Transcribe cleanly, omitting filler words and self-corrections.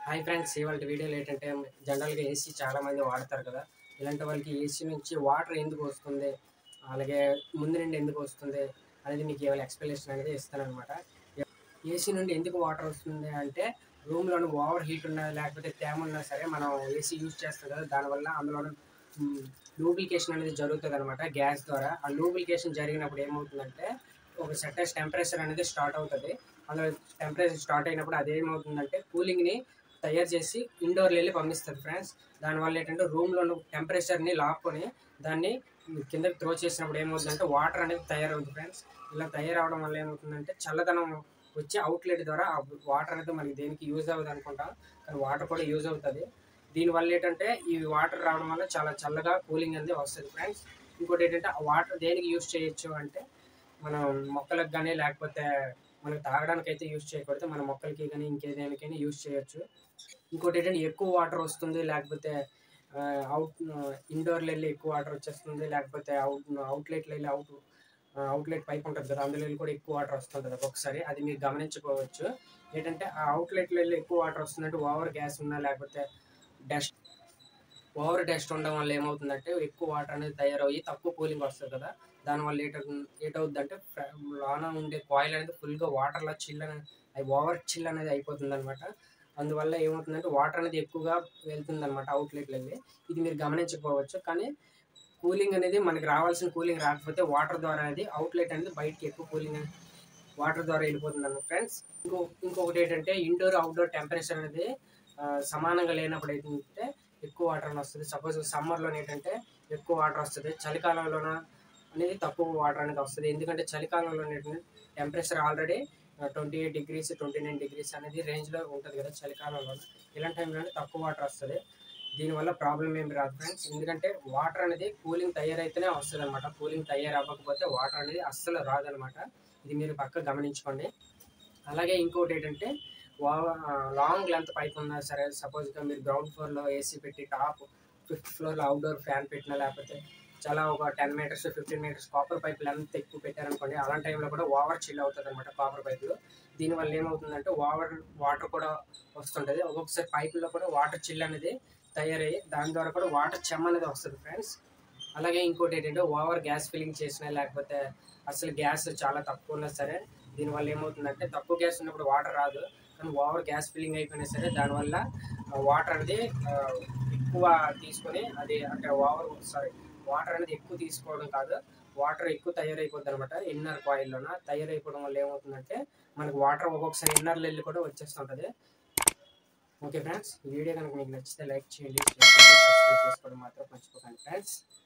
Hi friends, ఇవాళ వీడియోలో ఏంటంటే జనరల్గా ఏసీ చాలామంది వాడతారు కదా. ఇలాంటి వాళ్ళకి ఏసీ నుంచి వాటర్ ఎందుకు వస్తుంది, అలాగే ముందు నుండి ఎందుకు వస్తుంది అనేది మీకు ఇవాళ ఎక్స్ప్లెనేషన్ అనేది ఇస్తానన్నమాట. ఏసీ నుండి ఎందుకు వాటర్ వస్తుంది అంటే, రూమ్లోని ఓవర్ హీట్ ఉన్నా లేకపోతే తేమ ఉన్నా సరే మనం ఏసీ యూజ్ చేస్తాం కదా, దానివల్ల అందులో లూబ్రికేషన్ అనేది జరుగుతుంది అనమాట గ్యాస్ ద్వారా. ఆ లూబ్రికేషన్ జరిగినప్పుడు ఏమవుతుందంటే ఒక సర్టెన్ టెంపరేచర్ అనేది స్టార్ట్ అవుతుంది. అందులో టెంపరేచర్ స్టార్ట్ అయినప్పుడు అదేమవుతుందంటే కూలింగ్ని తయారు చేసి ఇండోర్లో వెళ్ళి పంపిస్తుంది ఫ్రెండ్స్. దానివల్ల ఏంటంటే రూమ్లో టెంపరేచర్ని లాక్కొని దాన్ని కిందకి త్రో చేసినప్పుడు ఏమవుతుందంటే వాటర్ అనేది తయారవుతుంది ఫ్రెండ్స్. ఇలా తయారవడం వల్ల ఏమవుతుందంటే చల్లదనం వచ్చి అవుట్లెట్ ద్వారా ఆ వాటర్ అనేది మనకి దేనికి యూజ్ అవ్వదు అనుకుంటాం, కానీ వాటర్ కూడా యూజ్ అవుతుంది. దీనివల్ల ఏంటంటే ఈ వాటర్ రావడం వల్ల చాలా చల్లగా కూలింగ్ అనేది వస్తుంది ఫ్రెండ్స్. ఇంకోటి ఏంటంటే ఆ వాటర్ దేనికి యూజ్ చేయొచ్చు అంటే, మనం మొక్కలకు కానీ లేకపోతే మనకు తాగడానికి అయితే యూజ్ చేయకూడదు, మన మొక్కలకి కానీ ఇంకేదానికైనా యూజ్ చేయొచ్చు. ఇంకోటి ఏంటంటే ఎక్కువ వాటర్ వస్తుంది, లేకపోతే ఇండోర్లో వెళ్ళి ఎక్కువ వాటర్ వచ్చేస్తుంది, లేకపోతే అవుట్లెట్లో వెళ్ళి అవుట్లెట్ పైప్ ఉంటుంది కదా, అందులో వెళ్ళి కూడా ఎక్కువ వాటర్ వస్తుంటుంది ఒక్కొక్కసారి. అది మీరు గమనించుకోవచ్చు. ఏంటంటే ఆ అవుట్లెట్లో వెళ్ళి ఎక్కువ వాటర్ వస్తుందంటే ఓవర్ గ్యాస్ ఉన్నా లేకపోతే డస్ట్ ఓవర్ డస్ట్ ఉండడం వల్ల ఏమవుతుందంటే ఎక్కువ వాటర్ అనేది తయారయ్యి తక్కువ కూలింగ్ వస్తుంది కదా. దానివల్ల ఏటవుద్దంటే లోన ఉండే కాయిల్ అనేది ఫుల్గా వాటర్లో చిల్ అనేది ఓవర్ చిల్ అనేది అయిపోతుంది అనమాట. అందువల్ల ఏమవుతుందంటే వాటర్ అనేది ఎక్కువగా వెళ్తుంది అనమాట అవుట్లెట్లు వెళ్ళి. ఇది మీరు గమనించకపోవచ్చు, కానీ కూలింగ్ అనేది మనకి రావాల్సిన కూలింగ్ రాకపోతే వాటర్ ద్వారా అనేది అవుట్లెట్ అనేది బయటికి ఎక్కువ కూలింగ్ వాటర్ ద్వారా వెళ్ళిపోతుంది అన్నమాట ఫ్రెండ్స్. ఇంకొకటి ఏంటంటే ఇండోర్ అవుట్డోర్ టెంపరేచర్ అనేది సమానంగా లేనప్పుడు ఏంటంటే ఎక్కువ వాటర్ అని వస్తుంది. సపోజ్ సమ్మర్లో ఏంటంటే ఎక్కువ వాటర్ వస్తుంది, చలికాలంలోన అనేది తక్కువ వాటర్ అనేది వస్తుంది. ఎందుకంటే చలికాలంలో ఏంటంటే టెంపరేచర్ ఆల్రెడీ 28 degrees 29 degrees అనేది రేంజ్లో ఉంటుంది కదా చలికాలంలో. ఇలాంటి టైంలో తక్కువ వాటర్ వస్తుంది. దీనివల్ల ప్రాబ్లం ఏమి రాదు ఫ్రెండ్స్. ఎందుకంటే వాటర్ అనేది కూలింగ్ తయారైతేనే వస్తుంది అనమాట. కూలింగ్ తయారు అవ్వకపోతే వాటర్ అనేది అస్సలు రాదనమాట. ఇది మీరు పక్క గమనించుకోండి. అలాగే ఇంకోటి ఏంటంటే లాంగ్ లెంత్ పైప్ ఉన్నా సరే, సపోజ్గా మీరు గ్రౌండ్ ఫ్లోర్లో ఏసీ పెట్టి టాప్ 5th ఫ్లోర్లో అవుట్డోర్ ఫ్యాన్ పెట్టినా, లేకపోతే చాలా ఒక 10 meters 15 meters copper pipe length ఎక్కువ పెట్టారనుకోండి, అలాంటి టైంలో కూడా ఓవర్ చిల్ అవుతుంది అనమాట కాపర్ పైపులు. దీనివల్ల ఏమవుతుందంటే వాటర్ కూడా వస్తుంటుంది. ఒక్కొక్కసారి పైపుల్లో కూడా వాటర్ చిల్ అనేది తయారయ్యి దాని ద్వారా కూడా వాటర్ చెమ్మ అనేది వస్తుంది ఫ్రెండ్స్. అలాగే ఇంకోటి ఏంటంటే ఓవర్ గ్యాస్ ఫిల్లింగ్ చేసినా, లేకపోతే అసలు గ్యాస్ చాలా తక్కువ ఉన్నా సరే, దీనివల్ల ఏమవుతుందంటే తక్కువ గ్యాస్ ఉన్నప్పుడు వాటర్ రాదు, కానీ ఓవర్ గ్యాస్ ఫిల్లింగ్ అయిపోయినా సరే దానివల్ల వాటర్ అనేది ఎక్కువ తీసుకొని అది అంటే వాటర్ అనేది ఎక్కువ తీసుకోవడం కాదు, వాటర్ ఎక్కువ తయారైపోద్ది అనమాట. ఇన్నర్ కాయిల్లోన తయారైపోవడం వల్ల ఏమవుతుందంటే మనకు వాటర్ ఒక్కొక్కసారి ఇన్నర్లో వెళ్ళి కూడా వచ్చేస్తుంటుంది. ఓకే ఫ్రెండ్స్, ఈ వీడియో కనుక మీకు నచ్చితే లైక్ చేయండి, షేర్ చేయండి, సబ్స్క్రైబ్ చేసుకోవడం మాత్రం మర్చిపోకండి ఫ్రెండ్స్.